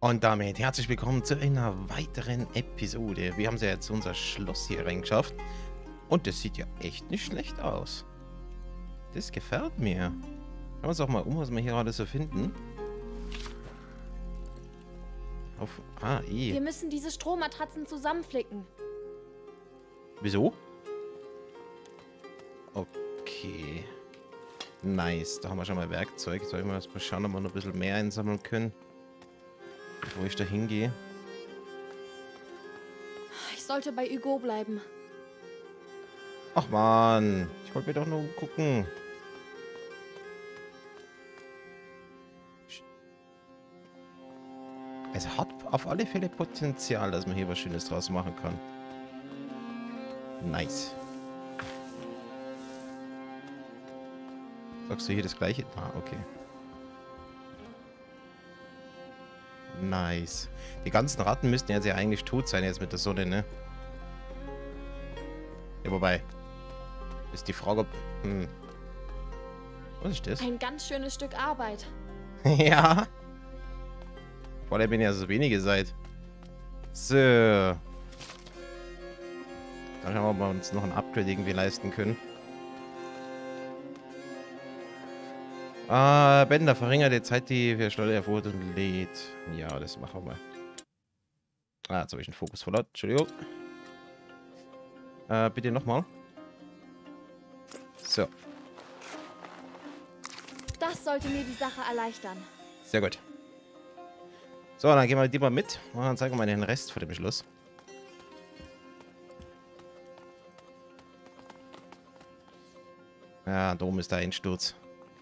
Und damit herzlich willkommen zu einer weiteren Episode. Wir haben ja jetzt unser Schloss hier reingeschafft. Und das sieht ja echt nicht schlecht aus. Das gefällt mir. Schauen wir uns auch mal um, was wir hier alles so finden. Wir müssen diese Strohmatratzen zusammenflicken. Wieso? Okay. Nice. Da haben wir schon mal Werkzeug. Soll ich mal schauen, ob wir noch ein bisschen mehr einsammeln können, bevor ich da hingehe. Ich sollte bei Hugo bleiben. Ach man, ich wollte mir doch nur umgucken. Es hat auf alle Fälle Potenzial, dass man hier was Schönes draus machen kann. Nice. Sagst du hier das gleiche? Ah, okay. Nice. Die ganzen Ratten müssten jetzt ja eigentlich tot sein jetzt mit der Sonne, ne? Ja, wobei. Ist die Frage, ob... Was ist das? Ein ganz schönes Stück Arbeit. Ja. Vor allem, wenn ihr so wenige seid. So. Dann schauen wir, ob wir uns noch ein Upgrade irgendwie leisten können. Bänder verringert die Zeit, die für Steuer erfordert und lädt. Ja, das machen wir mal. Jetzt habe ich einen Fokus verloren. Entschuldigung. Bitte nochmal. So. Das sollte mir die Sache erleichtern. Sehr gut. So, dann gehen wir die mal mit. Und dann zeigen wir mal den Rest vor dem Schluss. Ja, da oben ist der Einsturz.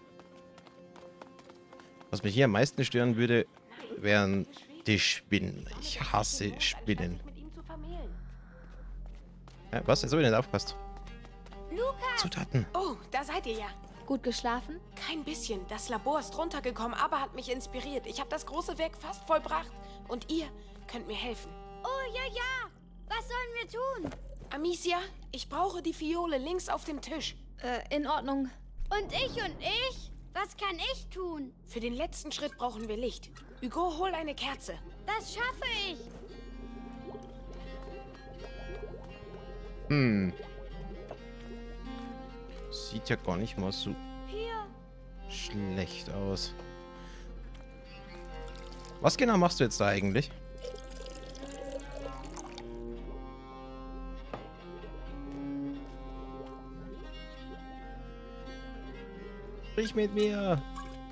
Was mich hier am meisten stören würde, wären die Spinnen. Ich hasse Spinnen. Ja, was? Jetzt habe ich nicht aufgepasst. Lukas! Zutaten. Oh, da seid ihr ja. Gut geschlafen? Kein bisschen. Das Labor ist runtergekommen, aber hat mich inspiriert. Ich habe das große Werk fast vollbracht. Und ihr könnt mir helfen. Oh, ja, ja. Was sollen wir tun? Amicia, ich brauche die Fiole links auf dem Tisch. In Ordnung. Und ich? Was kann ich tun? Für den letzten Schritt brauchen wir Licht. Hugo, hol eine Kerze. Das schaffe ich. Sieht ja gar nicht mal so Hier. schlecht aus. Was genau machst du jetzt da eigentlich? Sprich mit mir.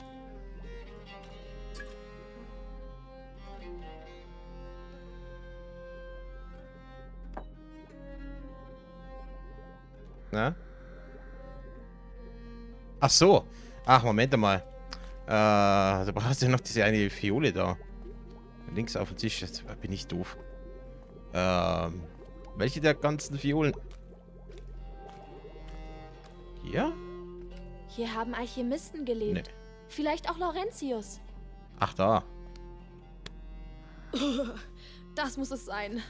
Na? Ach so. Ach, Moment mal. Da brauchst du noch diese eine Fiole da. Links auf dem Tisch. Jetzt bin ich doof. Welche der ganzen Fiolen? Hier? Hier haben Alchemisten gelebt. Nee. Vielleicht auch Laurentius. Ach, da. Das muss es sein.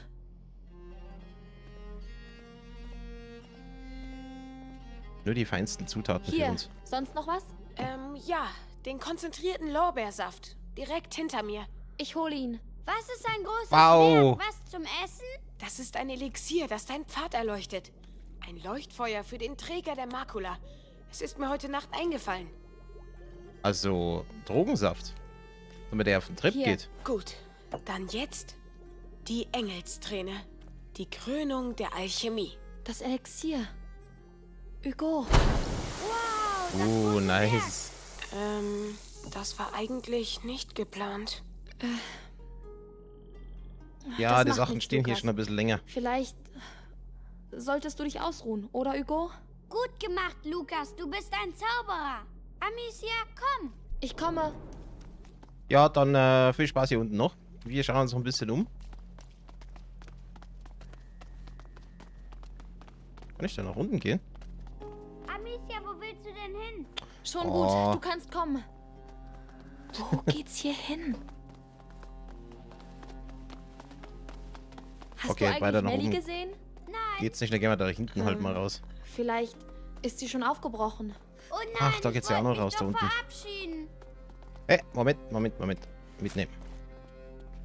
Nur die feinsten Zutaten für Hier, uns. sonst noch was? Ja, den konzentrierten Lorbeersaft. Direkt hinter mir. Ich hole ihn. Was ist ein großes Wow. Werk? Was zum Essen? Das ist ein Elixier, das deinen Pfad erleuchtet. Ein Leuchtfeuer für den Träger der Makula. Es ist mir heute Nacht eingefallen. Also, Drogensaft. Damit er auf den Trip Hier. geht. Gut, dann jetzt die Engelsträne. Die Krönung der Alchemie. Das Elixier. Hugo. Oh, nice. Das war eigentlich nicht geplant. Ja, Das die macht Sachen nichts, stehen hier Lukas. schon ein bisschen länger. Vielleicht solltest du dich ausruhen, oder Hugo? Gut gemacht, Lukas. Du bist ein Zauberer. Amicia, komm. Ich komme. Ja, dann viel Spaß hier unten noch. Wir schauen uns noch ein bisschen um. Kann ich da nach unten gehen? Amicia, wo willst du denn hin? Schon Oh. gut, du kannst kommen. Wo geht's hier hin? Hast Okay, du weiter eigentlich nach Melly oben. gesehen? Nein. Geht's nicht, dann gehen wir da hinten halt mal raus. Vielleicht ist sie schon aufgebrochen. Oh nein, Ach, da geht's ja auch noch raus, da da unten. verabschieden. Moment. Mitnehmen.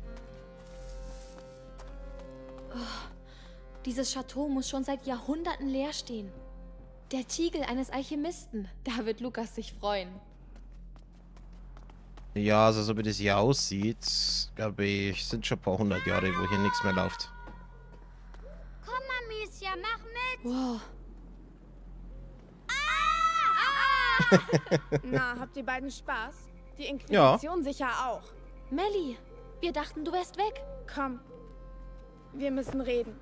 Dieses Chateau muss schon seit Jahrhunderten leer stehen. Der Tiegel eines Alchemisten. Da wird Lukas sich freuen. Ja, also so wie das hier aussieht, glaube ich, sind schon ein paar hundert Jahre, wo hier nichts mehr läuft. Komm, Amicia, mach mit. Wow. Na, habt ihr beiden Spaß? Die Inquisition sicher auch. Melly, wir dachten, du wärst weg. Komm, wir müssen reden.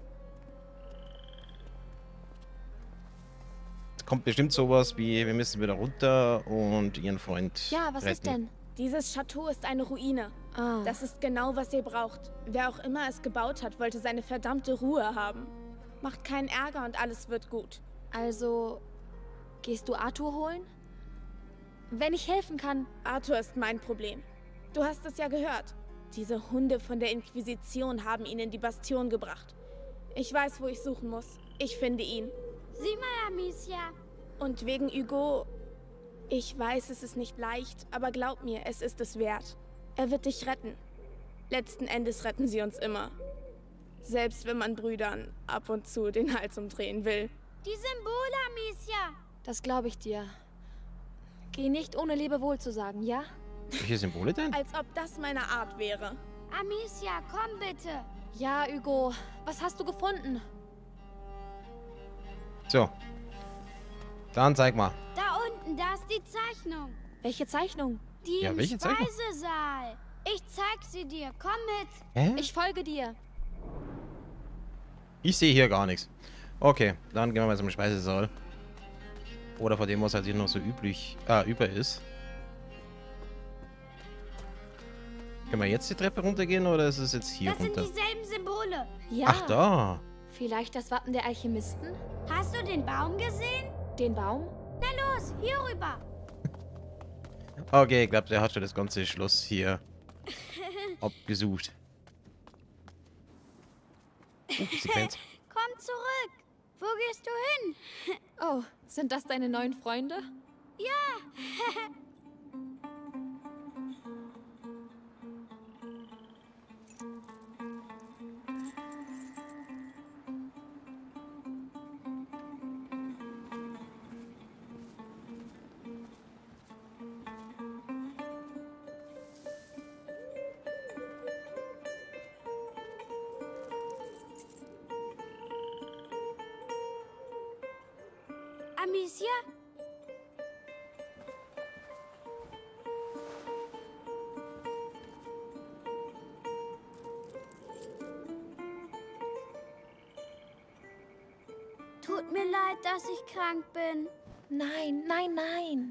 Es kommt bestimmt sowas wie, wir müssen wieder runter und ihren Freund Ja, was ist retten. denn? Dieses Chateau ist eine Ruine. Ah, Das ist genau, was ihr braucht. Wer auch immer es gebaut hat, wollte seine verdammte Ruhe haben. Macht keinen Ärger und alles wird gut. also, gehst du Arthur holen? Wenn ich helfen kann. Arthur ist mein Problem. Du hast es ja gehört. Diese Hunde von der Inquisition haben ihn in die Bastion gebracht. Ich weiß, wo ich suchen muss. Ich finde ihn. Sieh mal, Amicia. Und wegen Hugo... Ich weiß, es ist nicht leicht, aber glaub mir, es ist es wert. Er wird dich retten. Letzten Endes retten sie uns immer. Selbst wenn man Brüdern ab und zu den Hals umdrehen will. Die Symbole, Amicia. Das glaube ich dir. Geh nicht ohne Lebewohl zu sagen, ja? Welche Symbole denn? Als ob das meine Art wäre. Amicia, komm bitte. Ja, Hugo. Was hast du gefunden? So. Dann zeig mal. Da unten, da ist die Zeichnung. Welche Zeichnung? Die Ja, im welche Zeichnung? Speisesaal. Ich zeig sie dir. Komm mit. Hä? Ich folge dir. Ich sehe hier gar nichts. Okay, dann gehen wir mal zum Speisesaal. Oder von dem, was halt hier noch so über ist. Können wir jetzt die Treppe runtergehen oder ist es jetzt hier Das sind runter? dieselben Symbole. Ja. Ach, da. Vielleicht das Wappen der Alchemisten? Hast du den Baum gesehen? Den Baum? Na los, hier rüber. Okay, ich glaube, der hat schon das ganze Schloss hier abgesucht. Sequenz. Komm zurück. Wo gehst du hin? Oh, sind das deine neuen Freunde? Amicia? Tut mir leid, dass ich krank bin. Nein, nein, nein.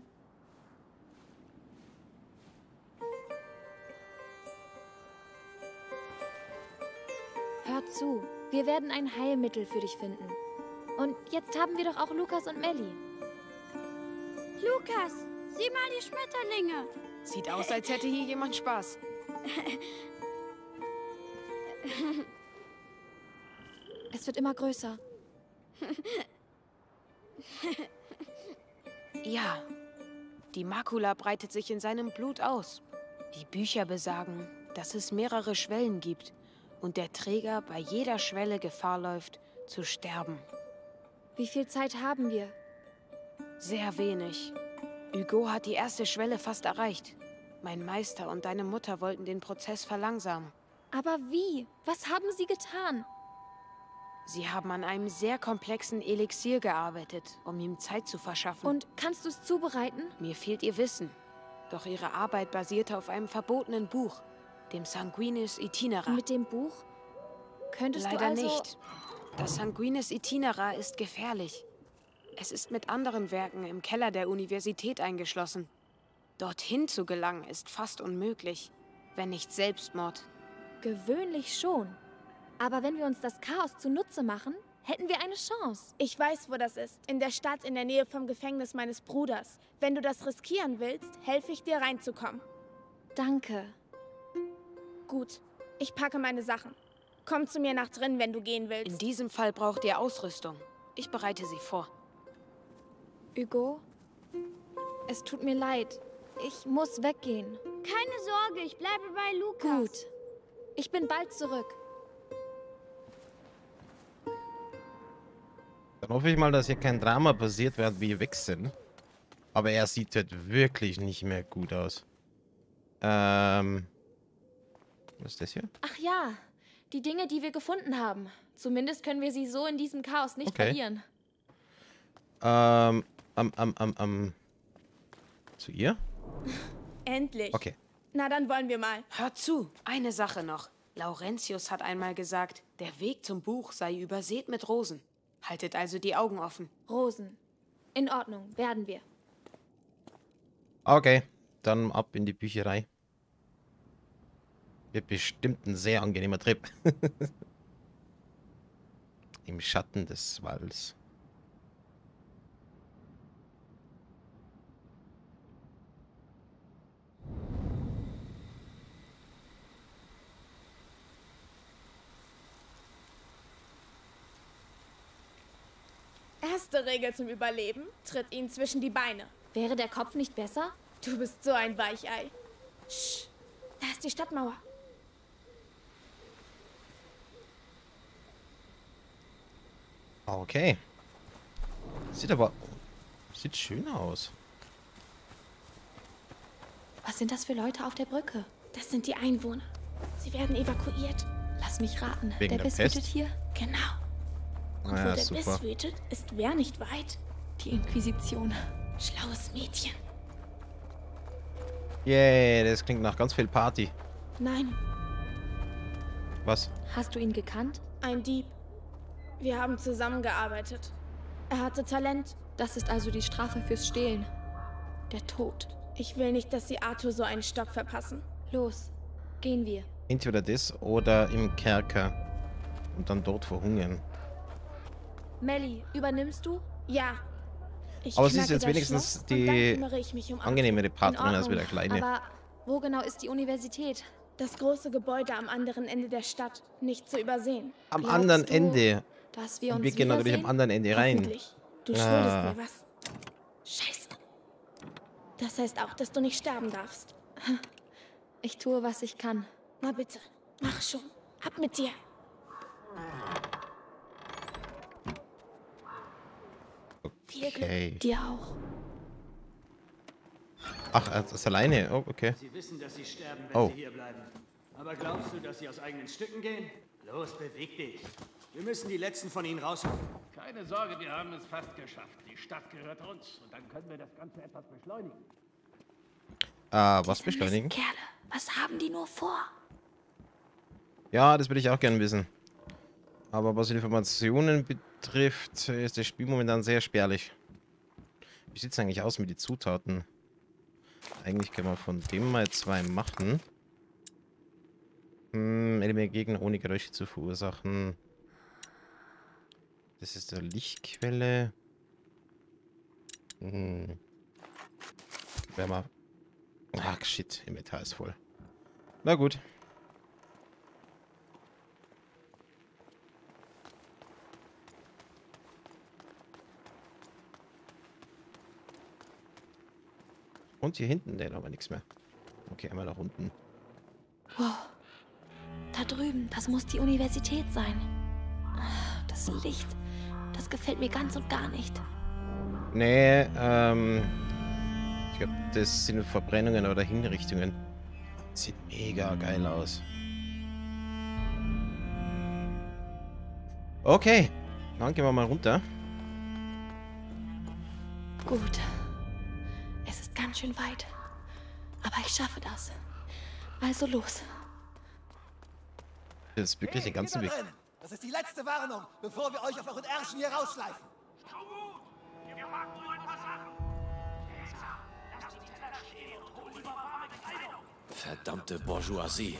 Hör zu, wir werden ein Heilmittel für dich finden. Und jetzt haben wir doch auch Lukas und Melly. Lukas, sieh mal die Schmetterlinge. Sieht aus, als hätte hier jemand Spaß. Es wird immer größer. Ja, die Makula breitet sich in seinem Blut aus. Die Bücher besagen, dass es mehrere Schwellen gibt und der Träger bei jeder Schwelle Gefahr läuft, zu sterben. Wie viel Zeit haben wir? Sehr wenig. Hugo hat die erste Schwelle fast erreicht. Mein Meister und deine Mutter wollten den Prozess verlangsamen. Aber wie? Was haben sie getan? Sie haben an einem sehr komplexen Elixier gearbeitet, um ihm Zeit zu verschaffen. Und kannst du es zubereiten? Mir fehlt ihr Wissen. Doch ihre Arbeit basierte auf einem verbotenen Buch, dem Sanguinis Itinera. Mit dem Buch? Könntest Leider du also... nicht. Das Sanguinis Itinera ist gefährlich. Es ist mit anderen Werken im Keller der Universität eingeschlossen. Dorthin zu gelangen ist fast unmöglich, wenn nicht Selbstmord. Gewöhnlich schon. Aber wenn wir uns das Chaos zunutze machen, hätten wir eine Chance. Ich weiß, wo das ist. In der Stadt in der Nähe vom Gefängnis meines Bruders. Wenn du das riskieren willst, helfe ich dir reinzukommen. Danke. Gut, ich packe meine Sachen. Komm zu mir nach drin, wenn du gehen In willst. diesem Fall braucht ihr Ausrüstung. Ich bereite sie vor. Hugo, es tut mir leid. Ich muss weggehen. Keine Sorge, ich bleibe bei Lukas. Gut. Ich bin bald zurück. Dann hoffe ich mal, dass hier kein Drama passiert, während wir weg sind. Aber er sieht halt wirklich nicht mehr gut aus. Was ist das hier? Ach ja, die Dinge, die wir gefunden haben. Zumindest können wir sie so in diesem Chaos nicht verlieren. Zu ihr? Endlich. Okay. Na, dann wollen wir mal. Hört zu, eine Sache noch. Laurentius hat einmal gesagt, der Weg zum Buch sei übersät mit Rosen. Haltet also die Augen offen. Rosen. In Ordnung, werden wir. Okay, dann ab in die Bücherei. Wird bestimmt ein sehr angenehmer Trip. Im Schatten des Walds. Erste Regel zum Überleben: Tritt ihn zwischen die Beine. Wäre der Kopf nicht besser? Du bist so ein Weichei. Sch, da ist die Stadtmauer. Okay. Sieht schön aus. Was sind das für Leute auf der Brücke? Das sind die Einwohner. Sie werden evakuiert. Lass mich raten. Wegen Der der Biss Pest? wütet hier? Genau. Und Ah wo ja, der super. Biss wütet, ist wer nicht weit. Die Inquisition. Schlaues Mädchen. Yay, das klingt nach ganz viel Party. Nein, Was? Hast du ihn gekannt? ein Dieb. Wir haben zusammengearbeitet. Er hatte Talent. Das ist also die Strafe fürs Stehlen. Der Tod. Ich will nicht, dass sie Arthur so einen Stock verpassen. Los, gehen wir. Entweder das oder im Kerker. Und dann dort verhungern. Melly, übernimmst du? Ja. Ich Aber sie ist knacke jetzt das wenigstens Schloss die und dann kümmere ich mich um Arthur. angenehmere In Partnerin als Ordnung. wieder kleine. Aber wo genau ist die Universität? Das große Gebäude am anderen Ende der Stadt. Nicht zu übersehen. Am glaubst anderen du, Ende. Dass wir Und uns wir gehen natürlich am wiedersehen? anderen Ende rein. Hoffentlich. Du Ah. schuldest mir was. Scheiße. Das heißt auch, dass du nicht sterben darfst. Ich tue, was ich kann. Na bitte, mach schon. Ab mit dir. Viel Glück. Okay. Dir auch. Ach, er ist alleine. Oh, okay. Sie wissen, dass sie sterben, wenn Oh. sie hier bleiben. Aber glaubst du, dass sie aus eigenen Stücken gehen? Los, beweg dich. Wir müssen die letzten von ihnen rausholen. Keine Sorge, wir haben es fast geschafft. Die Stadt gehört uns und dann können wir das Ganze etwas beschleunigen. Was beschleunigen? Kerle, was haben die nur vor? Ja, das würde ich auch gerne wissen. Aber was Informationen betrifft, ist das Spiel momentan sehr spärlich. Wie sieht es eigentlich aus mit den Zutaten? Eigentlich können wir von dem mal 2 machen. Eliminiere Gegner ohne Geräusche zu verursachen. Das ist der Lichtquelle. Wärmer. Ach, shit. Inventar ist voll. Na gut. Und hier hinten, ne, da war nichts mehr. Okay, einmal nach unten. Wow. Da drüben, das muss die Universität sein. Das Licht, das gefällt mir ganz und gar nicht. Nee, ich glaube, das sind Verbrennungen oder Hinrichtungen. Sieht mega geil aus. Okay, dann gehen wir mal runter. Gut. Es ist ganz schön weit. Aber ich schaffe das. Also los. Das ist wirklich den ganzen Weg. Das ist die letzte Warnung, bevor wir euch auf euren Ärschen hier rausschleifen. Verdammte Bourgeoisie.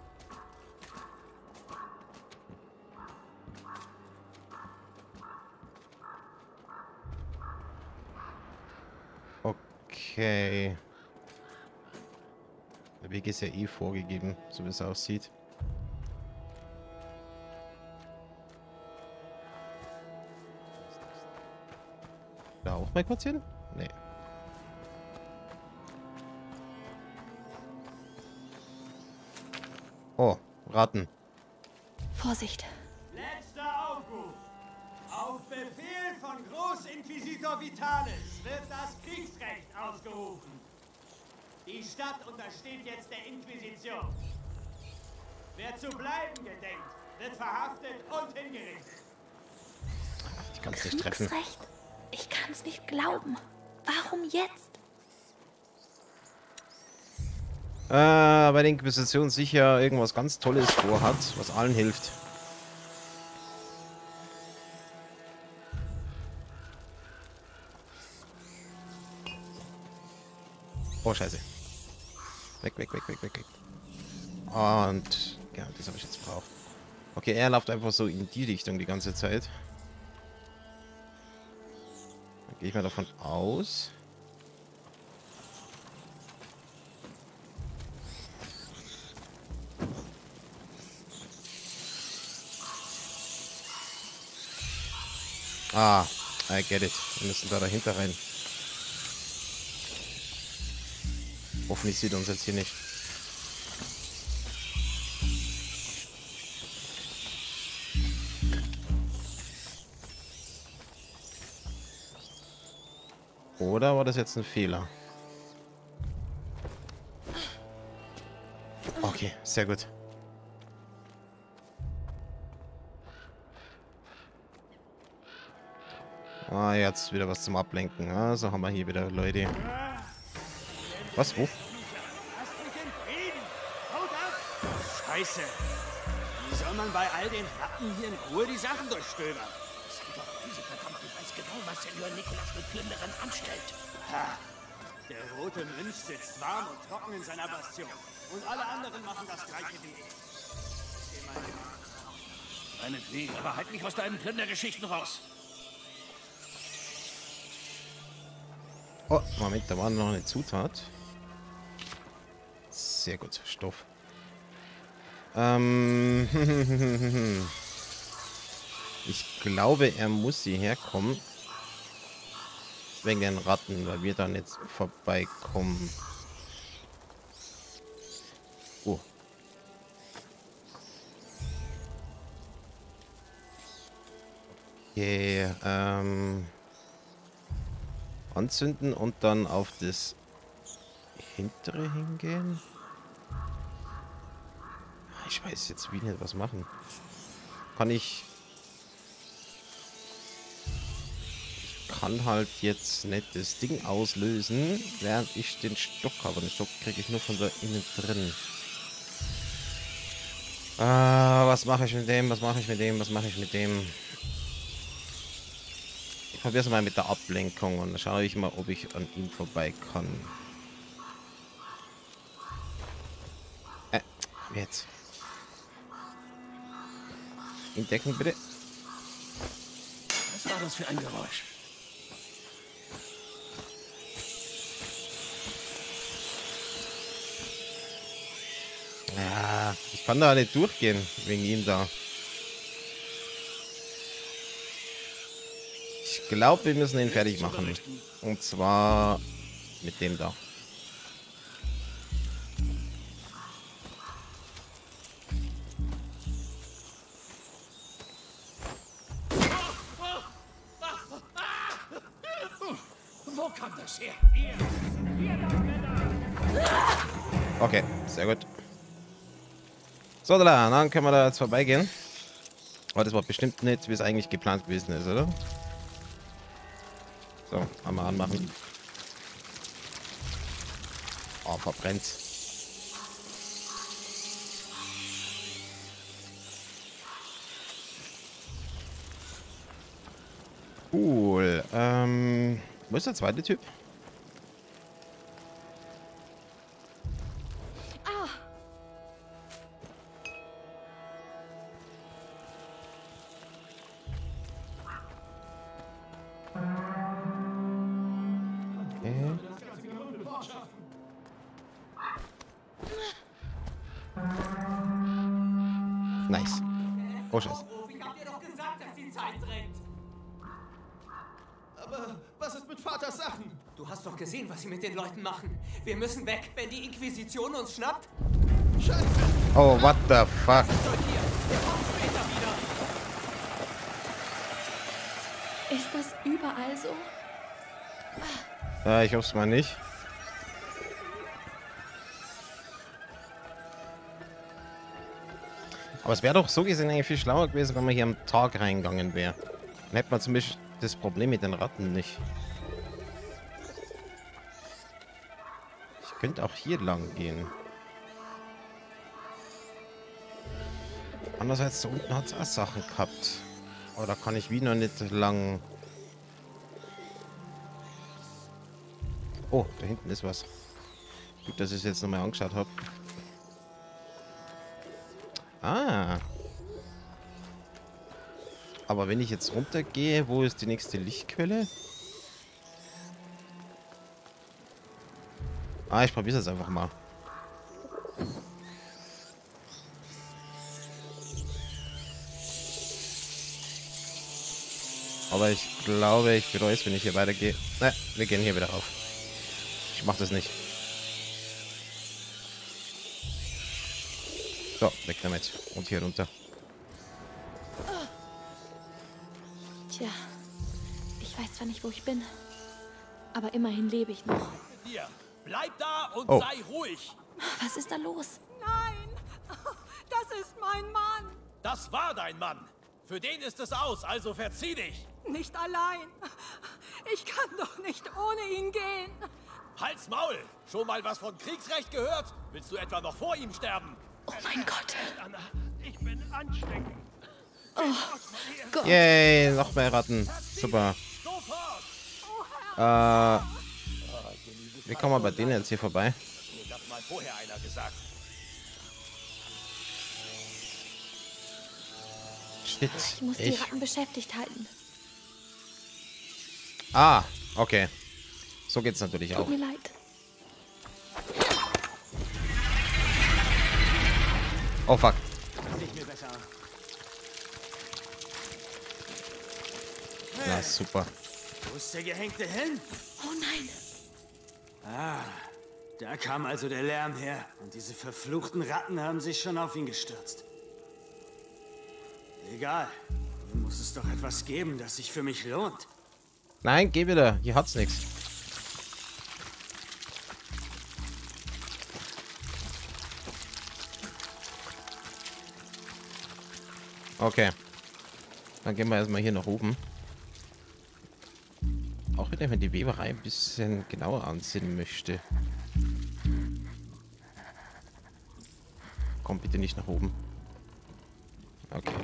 Okay. Der Weg ist ja eh vorgegeben, so wie es aussieht. Da auch mal kurz hin? Nee. Oh, Ratten. Vorsicht. Letzter Aufruf. Auf Befehl Inquisitor Vitalis wird das Kriegsrecht ausgerufen. Die Stadt untersteht jetzt der Inquisition. Wer zu bleiben gedenkt, wird verhaftet und hingerichtet. Ich kann es nicht treffen. Kriegsrecht? Ich kann es nicht glauben. Warum jetzt? Bei der Inquisition sicher irgendwas ganz Tolles vorhat, was allen hilft. Oh, scheiße. Weg, weg, weg, weg, weg, weg. Und ja, das habe ich jetzt gebraucht. Okay, er läuft einfach so in die Richtung die ganze Zeit. Dann gehe ich mal davon aus. Ah, I get it. Wir müssen da dahinter rein. Hoffentlich sieht uns jetzt hier nicht. Oder war das jetzt ein Fehler? Okay, sehr gut. Ah, jetzt wieder was zum Ablenken. Also haben wir hier wieder Leute. Was? Wo? Scheiße. Wie soll man bei all den Ratten hier in Ruhe die Sachen durchstöbern? Sei doch leise, verdammt, ich weiß genau, was Senior Nicholas mit Plünderern anstellt. Ha. Der rote Mönch sitzt warm und trocken in seiner Bastion. Und alle anderen machen das gleiche wie ich. Meinetwegen, aber halt mich aus deinen Plündergeschichten raus. Oh, Moment, da war noch eine Zutat. Sehr gut, Stoff. Ich glaube, er muss hierher kommen. Wegen den Ratten, weil wir dann jetzt vorbeikommen. Oh. Okay, anzünden und dann auf das hintere hingehen. Ich weiß jetzt wie nicht was machen. Kann ich kann halt jetzt nicht das Ding auslösen, während ich den Stock habe. Den Stock kriege ich nur von da innen drin. Was mache ich mit dem? Was mache ich mit dem? Was mache ich mit dem? Ich probiere es mal mit der Ablenkung und dann schaue ich mal, ob ich an ihm vorbei kann. Komm jetzt. Entdecken bitte. Was war das für ein Geräusch? Ja, ich kann da nicht durchgehen wegen ihm da. Ich glaube, wir müssen ihn fertig machen. Und zwar mit dem da. Wo kam das her? Okay, sehr gut. So, dann können wir da jetzt vorbeigehen. Aber das war bestimmt nicht, wie es eigentlich geplant gewesen ist, oder? So, einmal anmachen. Oh, verbrennt. Cool. Wo ist der zweite Typ? Nice. Oh, Scheiße. Ich hab dir doch gesagt, dass die Zeit drängt. Aber was ist mit Vaters Sachen? Du hast doch gesehen, was sie mit den Leuten machen. Wir müssen weg, wenn die Inquisition uns schnappt. Scheiße! Oh, what the fuck? Ist das überall so? Ja, ich hoffe es mal nicht. Aber es wäre doch so gesehen eigentlich viel schlauer gewesen, wenn man hier am Tag reingegangen wäre. Dann hätte man zum Beispiel das Problem mit den Ratten nicht. Ich könnte auch hier lang gehen. Andererseits, da unten hat es auch Sachen gehabt. Aber da kann ich wie noch nicht lang... Oh, da hinten ist was. Gut, dass ich es jetzt nochmal angeschaut habe. Ah. Aber wenn ich jetzt runtergehe, wo ist die nächste Lichtquelle? Ah, ich probiere es einfach mal. Aber ich glaube, ich bereue es, wenn ich hier weitergehe. Ne, wir gehen hier wieder rauf. Ich mach das nicht. So, weg damit. Und hier runter. Tja, ich weiß zwar nicht, wo ich bin, aber immerhin lebe ich noch. Hier, bleib da und Oh. sei ruhig. Was ist da los? Nein, das ist mein Mann. Das war dein Mann. Für den ist es aus, also verzieh dich. Nicht allein. Ich kann doch nicht ohne ihn gehen. Halt's Maul. Schon mal was von Kriegsrecht gehört? Willst du etwa noch vor ihm sterben? Oh mein Gott. Anna, ich bin ansteckend. Gott. Yay, noch mehr Ratten. Super. Wie kommen wir bei denen jetzt hier vorbei? Mir das mal vorher einer gesagt. Shit. Ich muss die Ratten beschäftigt halten. Ah, okay. So geht's natürlich auch. Tut mir leid. Oh fuck. Na super. Wo ist der Gehängte hin? Oh nein. Ah, da kam also der Lärm her. Und diese verfluchten Ratten haben sich schon auf ihn gestürzt. Egal. Hier muss es doch etwas geben, das sich für mich lohnt. Nein, geh wieder. Hier hat's nichts. Okay. Dann gehen wir erstmal hier nach oben. Auch wenn ich die Weberei ein bisschen genauer ansehen möchte. Komm bitte nicht nach oben. Okay.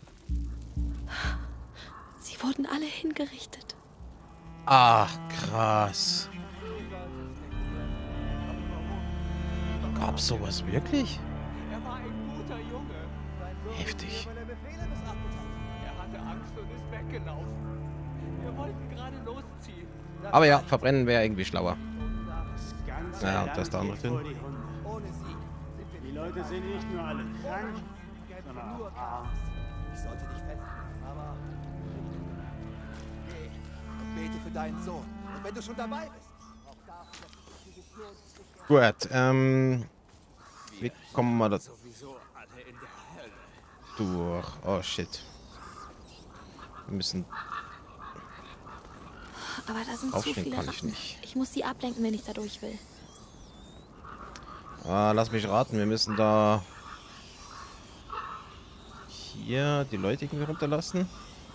Sie wurden alle hingerichtet. Ach, krass. Gab's sowas wirklich? Er war ein guter Junge. Heftig. Meine Befehle missachtet hat. Er hatte Angst und ist weggelaufen. Wir wollten gerade losziehen. Aber ja, verbrennen wäre irgendwie schlauer. Ganz Ja, und das da noch drin. Ohne sie sind wir Die Leute sind nicht nur alle krank, sondern nur auch arm. Ich sollte dich festnehmen, aber geh und bete für deinen Sohn. Und wenn du schon dabei bist, auch dafür, dass die Vision sich Gut, wie kommen wir da Sowieso alle in der Hölle. durch? Oh shit. Wir müssen Aber da sind zu aufstehen, viele kann ich Ratten. nicht. Ich muss sie ablenken, wenn ich da durch will. Ah, lass mich raten, wir müssen da hier die Leute irgendwie runterlassen.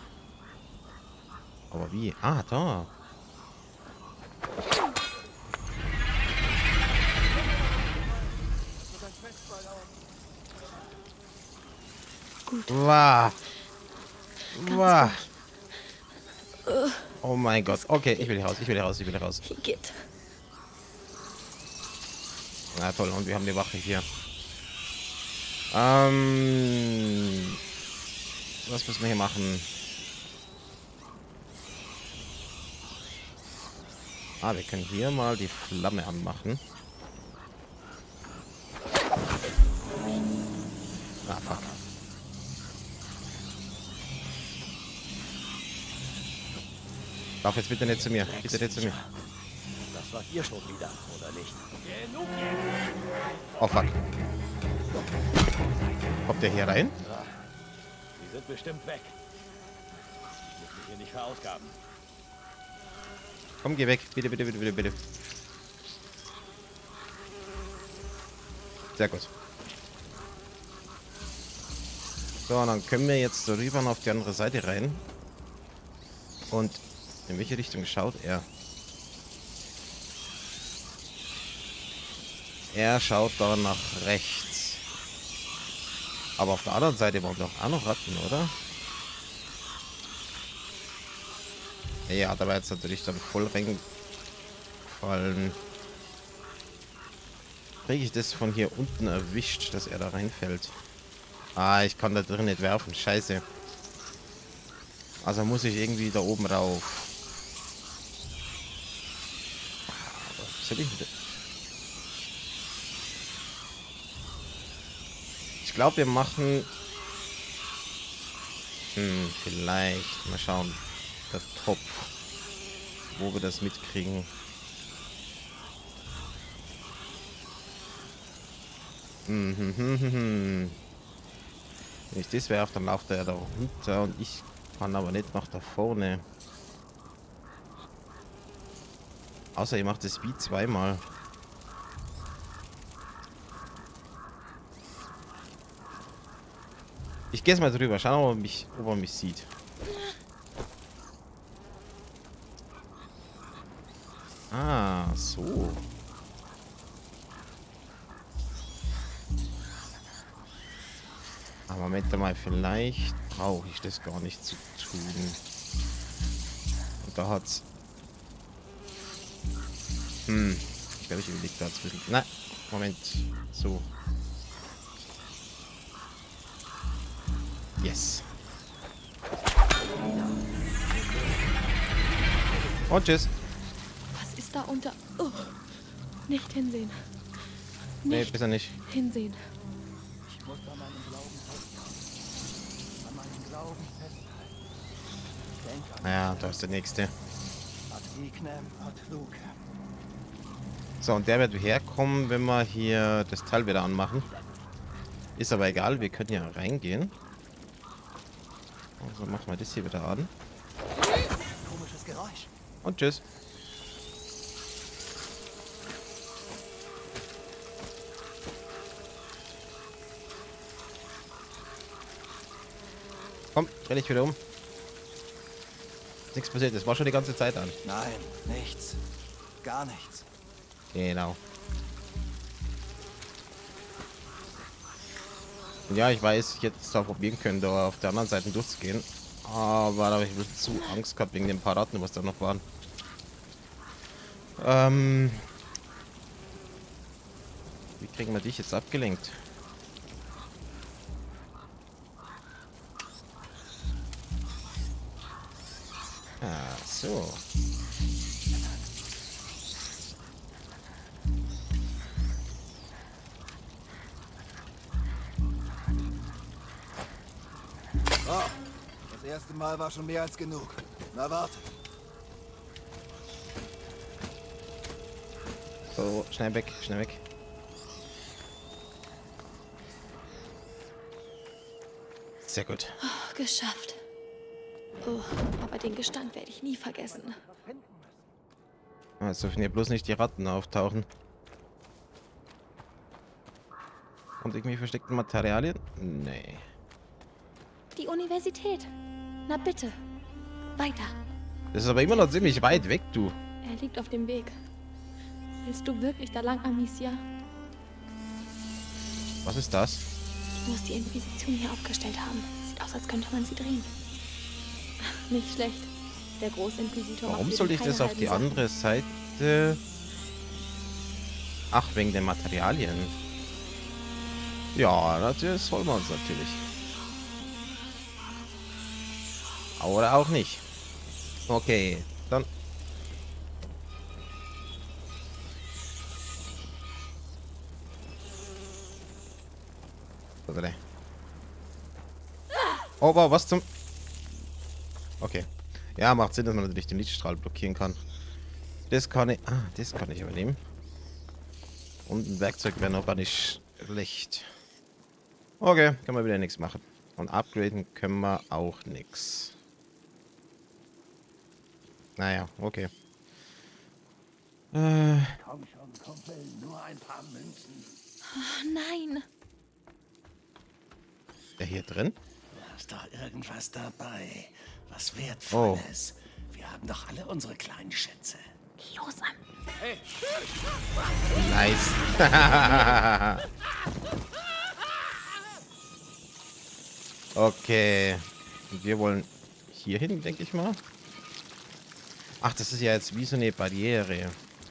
Aber wie? Ah, da. Gut. Wah. Wah. Oh mein Gott. Okay, ich will hier raus, ich will hier raus, ich will hier raus. Geht. Na toll, und wir haben die Wache hier. Was müssen wir hier machen? Ah, wir können hier mal die Flamme anmachen. Ah, fuck. Lauf jetzt bitte nicht zu mir. Bitte nicht zu mir. Das war ihr schon wieder, oder nicht? Oh, fuck. Kommt der hier rein? Die sind bestimmt weg. Ich muss mich hier nicht verausgaben. Komm, geh weg. Bitte, bitte, bitte, bitte, bitte. Sehr gut. So, und dann können wir jetzt so rüber und auf die andere Seite rein. Und in welche Richtung schaut er? Er schaut da nach rechts. Aber auf der anderen Seite waren doch auch noch Ratten, oder? Ja, da war jetzt natürlich dann voll reingefallen. Kriege ich das von hier unten erwischt, dass er da reinfällt? Ah, ich kann da drin nicht werfen. Scheiße. Also muss ich irgendwie da oben rauf. Was soll ich denn? Ich glaube, wir machen... vielleicht. Mal schauen. Der Topf. Wo wir das mitkriegen. Wenn ich das werfe, dann lauft er da runter und ich kann aber nicht nach da vorne. Außer ihr macht das wie zweimal. Ich gehe jetzt mal drüber, schauen, ob er mich sieht. Ah, so. Aber Moment mal, vielleicht brauche ich das gar nicht zu tun. Und da hat's... Ich glaube, ich überlege da zwischen... Nein, Moment. So. Yes. Und tschüss. Was ist da unter... Oh. Nicht hinsehen. Nee, besser nicht. Hinsehen. Ich muss an meinem Glauben festhalten. An meinem Glauben festhalten. Denk an Ja, da ist der nächste. Ad ignem ad lucem. So, und der wird herkommen, wenn wir hier das Teil wieder anmachen. Ist aber egal, wir können ja reingehen. Also machen wir das hier wieder an. Komisches Geräusch. Und tschüss. Komm, dreh dich wieder um. Nichts passiert, das war schon die ganze Zeit an. Nein, nichts. Gar nichts. Genau. Und ja, ich weiß, ich hätte es auch probieren können, da auf der anderen Seite durchzugehen. Aber da habe ich ein bisschen zu Angst gehabt wegen den paar Ratten, was da noch waren. Wie kriegen wir dich jetzt abgelenkt? Ah, so. Oh, das erste Mal war schon mehr als genug. Na warte. So, schnell weg, schnell weg. Sehr gut. Oh, geschafft. Oh, aber den Gestank werde ich nie vergessen. Es dürfen hier bloß nicht die Ratten auftauchen. Und irgendwie versteckte Materialien? Nee. Die Universität. Na bitte. Weiter. Das ist aber immer noch ziemlich weit weg, du. Er liegt auf dem Weg. Willst du wirklich da lang, Amicia? Was ist das? Muss die Inquisition hier aufgestellt haben. Sieht aus, als könnte man sie drehen. Nicht schlecht. Der Großinquisitor. Warum sollte ich das auf die andere Seite... Ach, wegen den Materialien. Ja, das wollen wir uns natürlich. Oder auch nicht. Okay, dann... Oh, aber was zum... Okay. Ja, macht Sinn, dass man natürlich den Lichtstrahl blockieren kann. Das kann ich... Ah, das kann ich übernehmen. Und ein Werkzeug wäre noch gar nicht schlecht. Okay, können wir wieder nichts machen. Und upgraden können wir auch nichts. Naja, okay. Komm schon, Kumpel, nur ein paar Münzen. Oh, nein. Der hier drin? Du hast doch irgendwas dabei. Was Wertvolles. Wir haben doch alle unsere kleinen Schätze. Los, Am. Hey. Nice. Okay. Und wir wollen hier hin, denke ich mal. Ach, das ist ja jetzt wie so eine Barriere.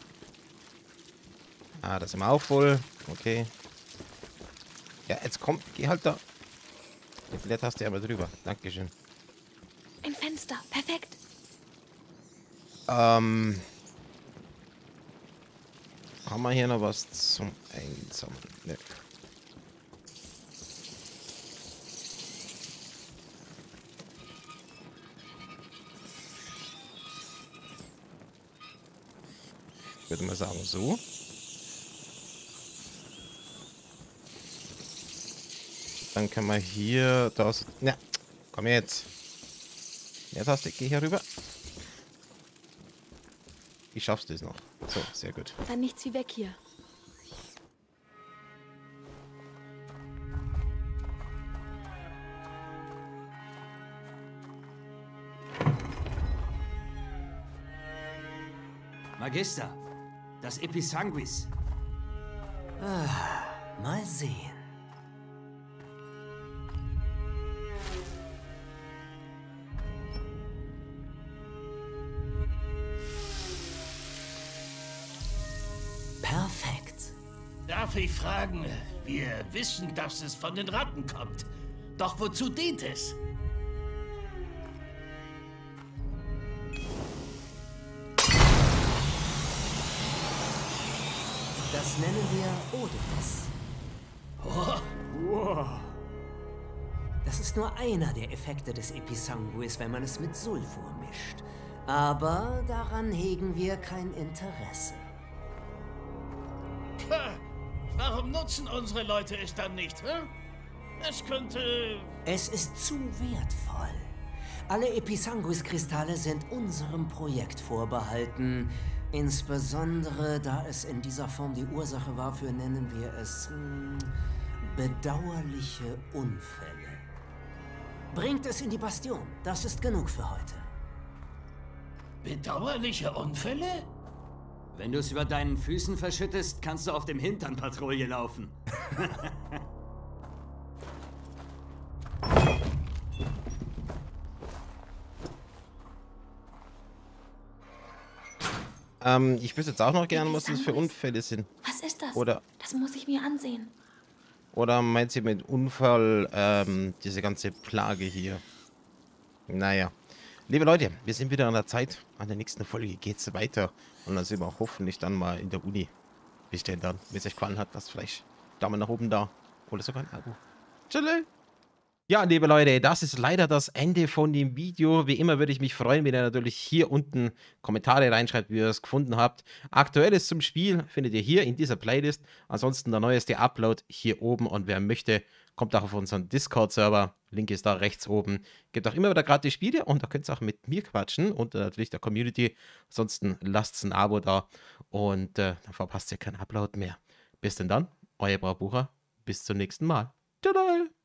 Ah, das sind wir auch voll. Okay. Ja, jetzt kommt, geh halt da. Mit der Taste aber drüber. Dankeschön. Ein Fenster. Perfekt. Haben wir hier noch was zum Einsammeln? Ne. Ich würde mal sagen, so. Dann können wir hier das. Ja, komm jetzt. Jetzt hast du, geh hier rüber. Wie schaffst du es noch? So, sehr gut. Dann nichts wie weg hier. Magister, das Episanguis. Mal sehen. Perfekt. Darf ich fragen? Wir wissen, dass es von den Ratten kommt. Doch wozu dient es? Das nennen wir Odelis. Oh. Wow. Das ist nur einer der Effekte des Episanguis, wenn man es mit Sulfur mischt. Aber daran hegen wir kein Interesse. Warum nutzen unsere Leute es dann nicht? Hm? Es könnte... Es ist zu wertvoll. Alle Episanguis-Kristalle sind unserem Projekt vorbehalten. Insbesondere, da es in dieser Form die Ursache war für, nennen wir es, bedauerliche Unfälle. Bringt es in die Bastion. Das ist genug für heute. Bedauerliche Unfälle? Wenn du es über deinen Füßen verschüttest, kannst du auf dem Hintern Patrouille laufen. Ich wüsste jetzt auch noch gerne, was das für Unfälle sind. Was ist das? Oder, das muss ich mir ansehen. oder meint sie mit Unfall diese ganze Plage hier? Naja. Liebe Leute, wir sind wieder an der Zeit. An der nächsten Folge geht's weiter. Und dann sind wir hoffentlich dann mal in der Uni. Bis denn dann. Wenn es euch gefallen hat, lasst vielleicht Daumen nach oben da. Oder sogar ein Abo. Tschüss. Ja, liebe Leute, das ist leider das Ende von dem Video. Wie immer würde ich mich freuen, wenn ihr natürlich hier unten Kommentare reinschreibt, wie ihr es gefunden habt. Aktuelles zum Spiel findet ihr hier in dieser Playlist. Ansonsten der neueste Upload hier oben. Und wer möchte, kommt auch auf unseren Discord-Server. Link ist da rechts oben. Gibt auch immer wieder gratis Spiele und da könnt ihr auch mit mir quatschen und natürlich der Community. Ansonsten lasst ein Abo da und dann verpasst ihr keinen Upload mehr. Bis denn dann, euer Braubucher. Bis zum nächsten Mal. Tada!